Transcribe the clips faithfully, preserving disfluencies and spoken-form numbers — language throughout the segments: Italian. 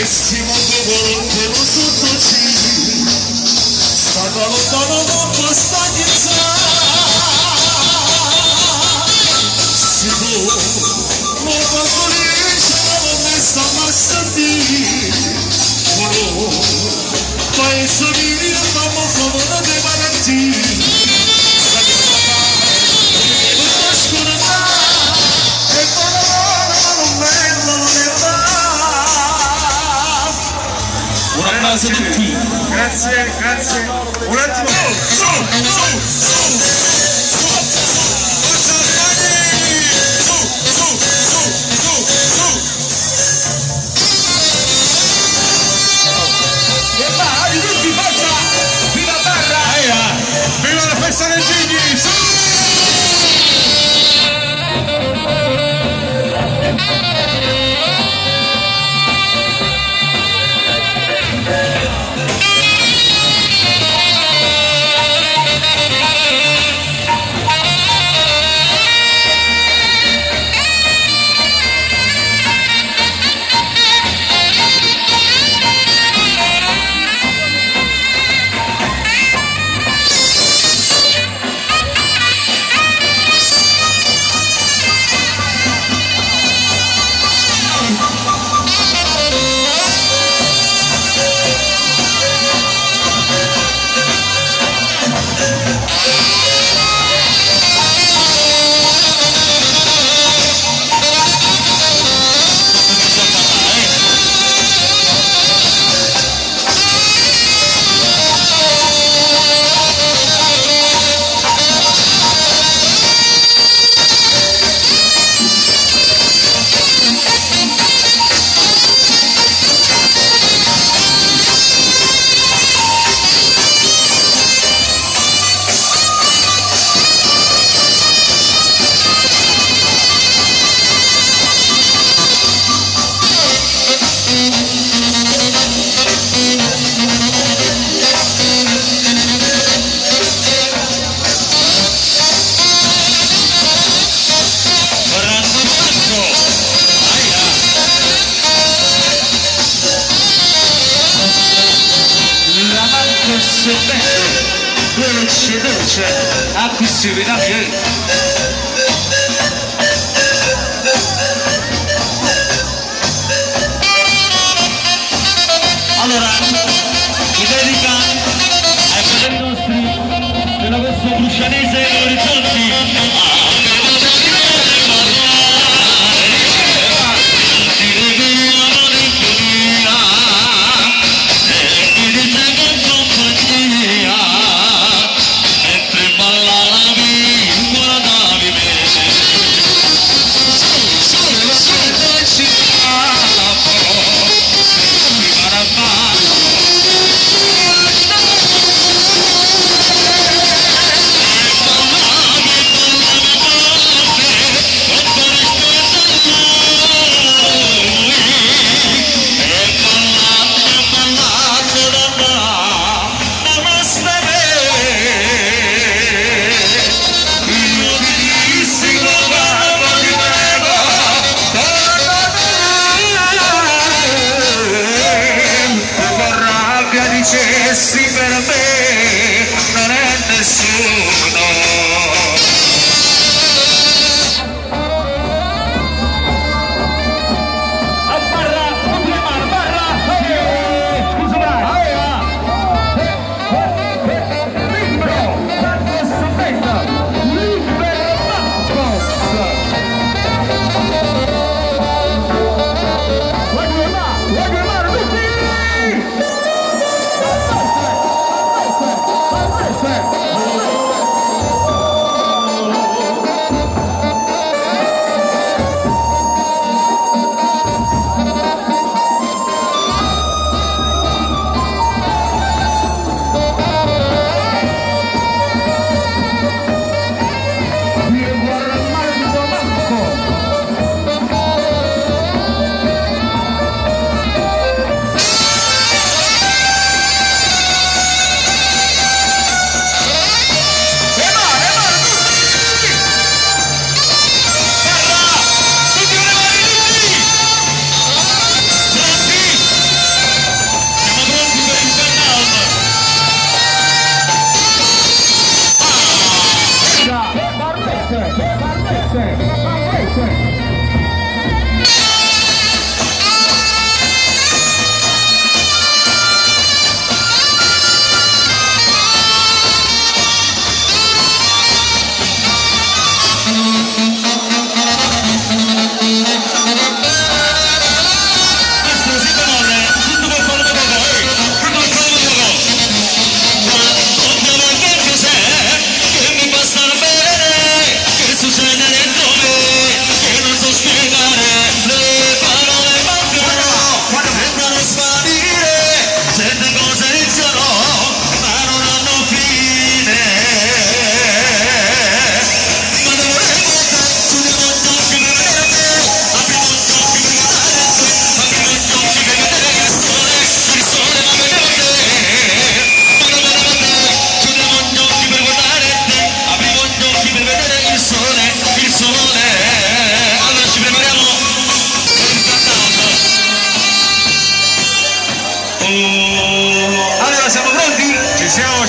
Questi mondo volonte non sottoci, stanno lontano con questa chiesa. Si può, non fa felice, non mi sta ammassati. Però, paese mio, mamma, favore dei valenti. Un applauso a tutti. Grazie, grazie. Un attimo. Su, su, su, su, e vai, tutti, forza! Viva Barra! Viva la festa del Gigli! Su! Dolce, dolce, a cui si vede bene. Allora, mi dedica ai fratelli nostri della questo Bruscianese Orizzonti. Mentre balla la vingola da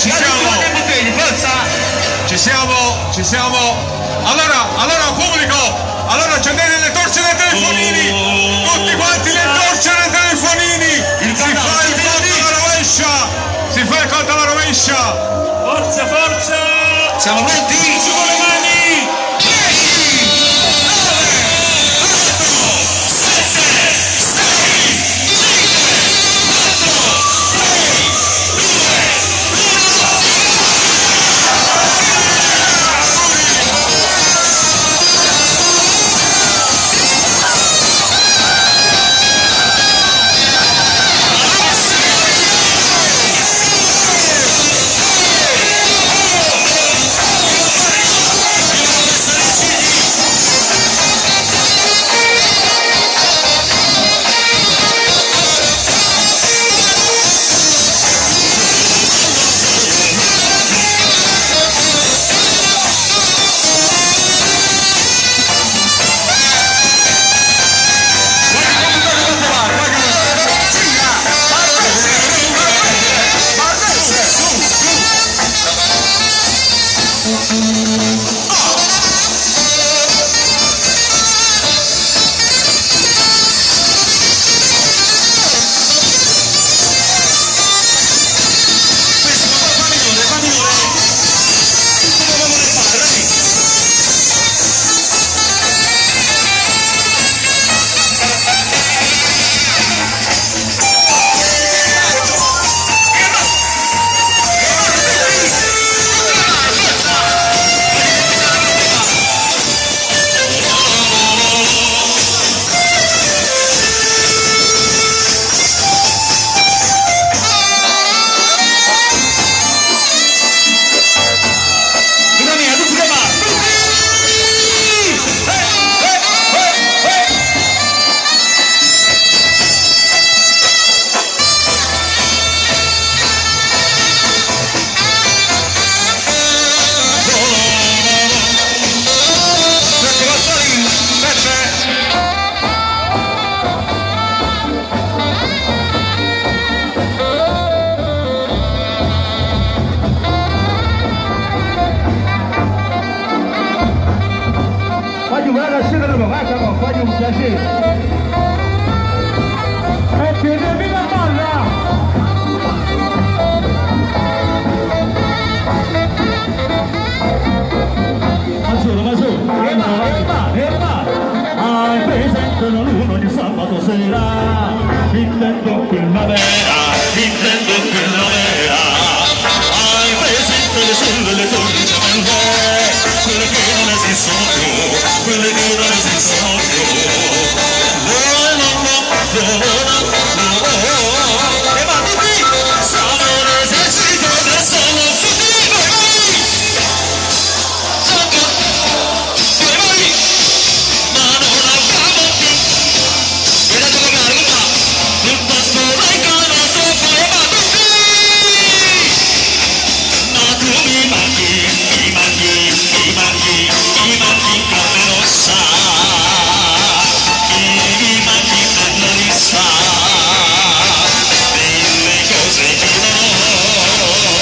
ci siamo, ci siamo, ci siamo. Allora, allora pubblico, allora accendete le torce dei telefonini, tutti quanti le torce dei telefonini, si fa il conto alla rovescia, si fa il conto alla rovescia. Forza, forza! Siamo pronti? Su con le mani! L'uno di sabato sera, intendo primavera, intendo primavera. Hai presente le stelle, le torri gemelle, quelle che non esistono più, quelle che non esistono più. No, no, no, no, no, no. E va tutti, siamo l'esercito del solo futuro. Sacco, due voi, ma non abbiamo più. Vedete come arriva, il posto dai canato, poi va tutti. Ma tu mi manchi, mi manchi, mi manchi, mi manchi in carne rossa. Mi manchi in carne lissa. Delle cose che non ho.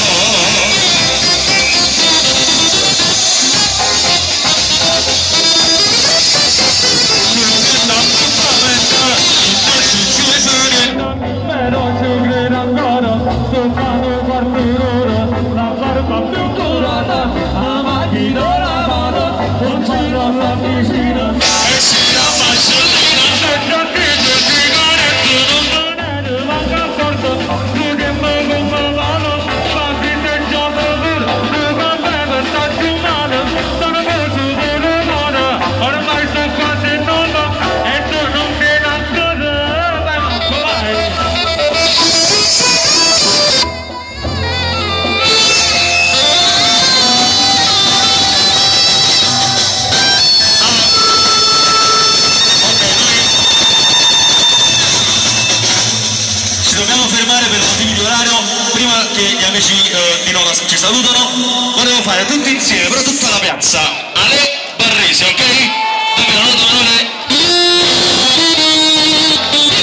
Gli amici eh, di Nona ci salutano, volevo fare tutti insieme, però tutta la piazza, Ale Barresi, ok? Dove la nota minore?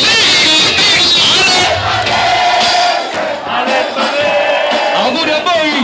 Ale! Ale Barresi! Auguri a voi!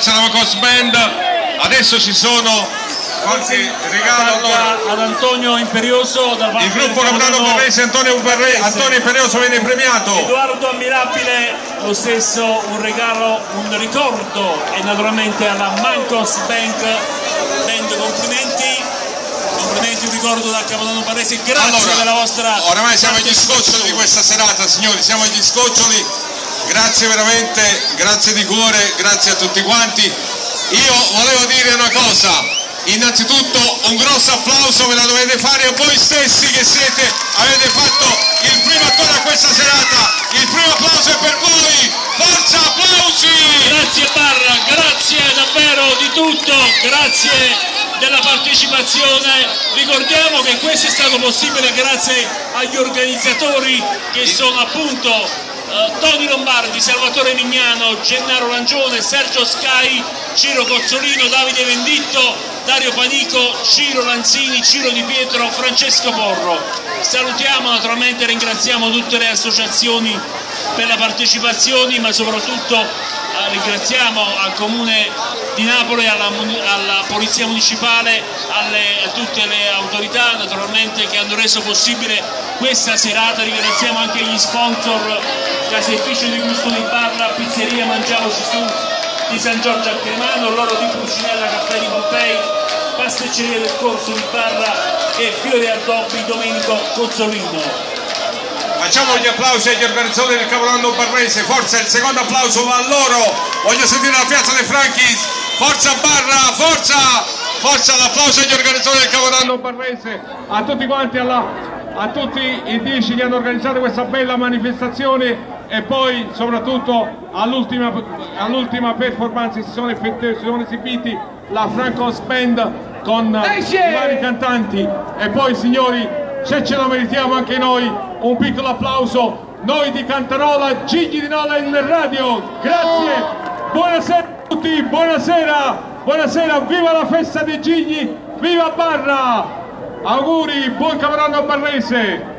forza la Mancos Band. Adesso ci sono qualche regalo allora. Ad Antonio Imperioso da parte il gruppo Capodanno Barrese. Antonio, Antonio Imperioso viene premiato. Edoardo Ammirabile lo stesso, un regalo, un ricordo, e naturalmente alla Mancos Bank Band complimenti, complimenti, un ricordo dal Capodanno Barrese. Grazie allora, della vostra oramai siamo agli scoccioli di questa serata, signori, siamo agli scoccioli. Grazie veramente, grazie di cuore, grazie a tutti quanti. Io volevo dire una cosa, innanzitutto un grosso applauso ve la dovete fare a voi stessi che siete, avete fatto il primo attore a questa serata. Il primo applauso è per voi, forza, applausi! Grazie Barra, grazie davvero di tutto, grazie della partecipazione. Ricordiamo che questo è stato possibile grazie agli organizzatori che sono appunto Uh, Tony Lombardi, Salvatore Mignano, Gennaro Langione, Sergio Scai, Ciro Cozzolino, Davide Venditto, Dario Panico, Ciro Lanzini, Ciro Di Pietro, Francesco Porro. Salutiamo naturalmente, ringraziamo tutte le associazioni per la partecipazione, ma soprattutto uh, ringraziamo al Comune di Napoli, alla, alla Polizia Municipale, alle, a tutte le autorità naturalmente che hanno reso possibile questa serata. Ringraziamo anche gli sponsor, Caseificio di Gusto di Barra, Pizzeria Mangiamoci Su di San Giorgio a Cremano, Loro di Pulcinella, Caffè di Pompei, Pasticceria del Corso di Barra e Fiori Addobbi Domenico Cozzolino. Facciamo gli applausi agli organizzatori del Capodanno Barrese, forza, il secondo applauso va a loro. Voglio sentire la piazza dei Franchis, forza Barra, forza, forza, l'applauso agli organizzatori del Capodanno Barrese, a tutti quanti, alla, a tutti i dieci che hanno organizzato questa bella manifestazione, e poi soprattutto all'ultima all'ultima performance si sono, si sono esibiti la Francos Band con i vari cantanti. E poi signori, se ce lo meritiamo anche noi un piccolo applauso, noi di Cantarola, Gigli di Nola in radio. Grazie, buonasera a tutti, buonasera, buonasera, viva la festa dei Gigli, viva Barra, auguri, buon Capodanno Barrese.